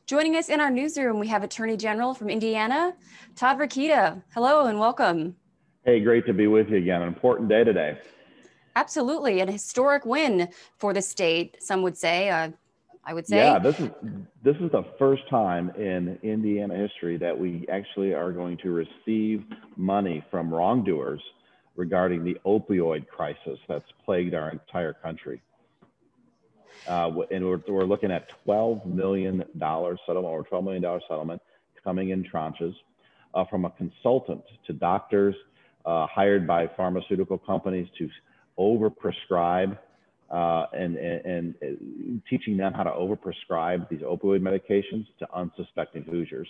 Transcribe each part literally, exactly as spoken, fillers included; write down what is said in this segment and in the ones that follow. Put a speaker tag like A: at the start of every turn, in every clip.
A: Joining us in our newsroom, we have Attorney General from Indiana, Todd Rokita. Hello and welcome.
B: Hey, great to be with you again. An important day today.
A: Absolutely, an historic win for the state, some would say. Uh, I would say.
B: Yeah, this is this is the first time in Indiana history that we actually are going to receive money from wrongdoers regarding the opioid crisis that's plagued our entire country. Uh, and we're, we're looking at twelve million dollars settlement or twelve million dollars settlement coming in tranches uh, from a consultant to doctors uh, hired by pharmaceutical companies to overprescribe uh, and, and, and teaching them how to overprescribe these opioid medications to unsuspecting Hoosiers.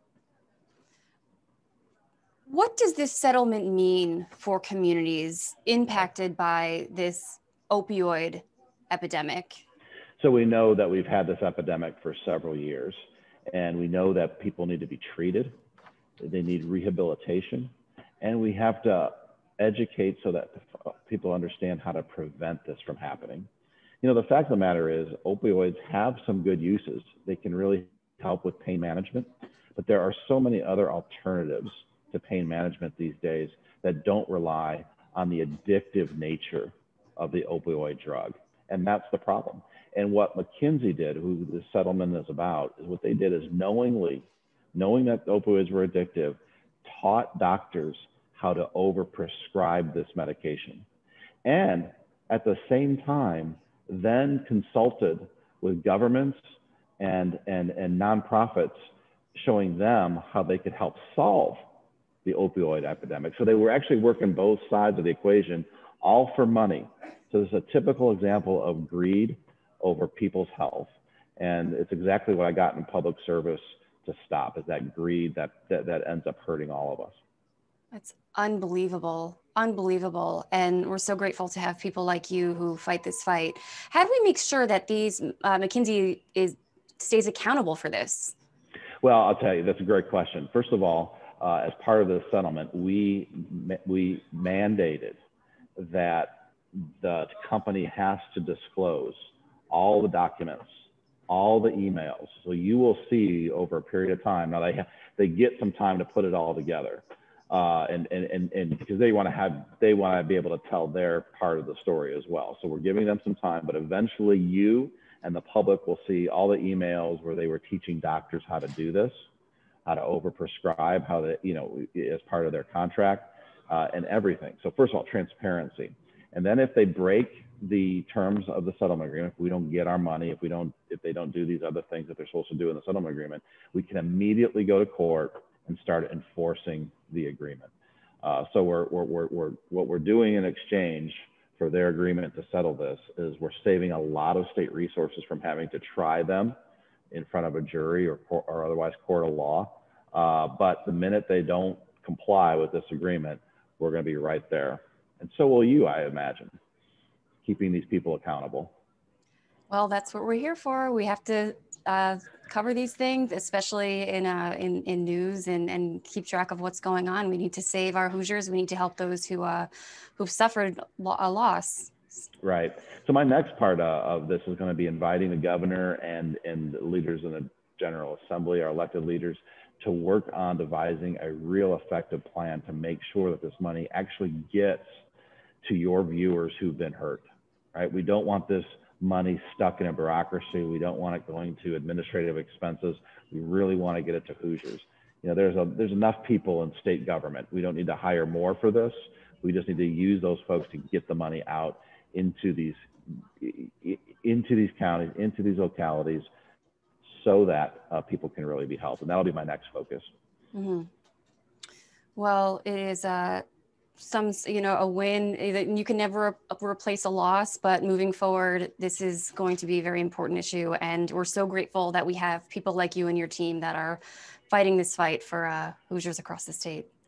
A: What does this settlement mean for communities impacted by this opioid epidemic?
B: So we know that we've had this epidemic for several years, and we know that people need to be treated, they need rehabilitation, and we have to educate so that people understand how to prevent this from happening. You know, the fact of the matter is opioids have some good uses. They can really help with pain management, but there are so many other alternatives to pain management these days that don't rely on the addictive nature of the opioid drug. And that's the problem. And what McKinsey did, who the settlement is about, is what they did is knowingly, knowing that opioids were addictive, taught doctors how to overprescribe this medication. And at the same time, then consulted with governments and, and, and nonprofits, showing them how they could help solve the opioid epidemic. So they were actually working both sides of the equation, all for money. So this is a typical example of greed over people's health. And it's exactly what I got in public service to stop, is that greed that, that, that ends up hurting all of us.
A: That's unbelievable, unbelievable. And we're so grateful to have people like you who fight this fight. How do we make sure that these uh, McKinsey is stays accountable for this?
B: Well, I'll tell you, that's a great question. First of all, uh, as part of the settlement, we, we mandated that the company has to disclose all the documents, all the emails. So you will see over a period of time, now they, have, they get some time to put it all together. Uh, and, and, and, and because they want to have, they want to be able to tell their part of the story as well. So we're giving them some time, but eventually you and the public will see all the emails where they were teaching doctors how to do this, how to overprescribe, how they, you know, as part of their contract uh, and everything. So first of all, transparency. And then if they break the terms of the settlement agreement, if we don't get our money, if we don't, if they don't do these other things that they're supposed to do in the settlement agreement, we can immediately go to court and start enforcing the agreement. Uh, so we're, we're, we're, we're, what we're doing in exchange for their agreement to settle this is we're saving a lot of state resources from having to try them in front of a jury or, or otherwise court of law. Uh, but the minute they don't comply with this agreement, we're going to be right there. And so will you, I imagine, keeping these people accountable.
A: Well, that's what we're here for. We have to uh, cover these things, especially in, uh, in, in news, and, and keep track of what's going on. We need to save our Hoosiers. We need to help those who, uh, who've suffered lo a loss.
B: Right. So my next part uh, of this is going to be inviting the governor and, and leaders in the General Assembly, our elected leaders, to work on devising a real effective plan to make sure that this money actually gets to your viewers who've been hurt, right? We don't want this money stuck in a bureaucracy. We don't want it going to administrative expenses. We really want to get it to Hoosiers. You know, there's, a, there's enough people in state government. We don't need to hire more for this. We just need to use those folks to get the money out into these, into these counties, into these localities, so that uh, people can really be helped. And that'll be my next focus.
A: Mm-hmm. Well, it is uh, some, you know, a win. You can never replace a loss, but moving forward, this is going to be a very important issue. And we're so grateful that we have people like you and your team that are fighting this fight for uh, Hoosiers across the state.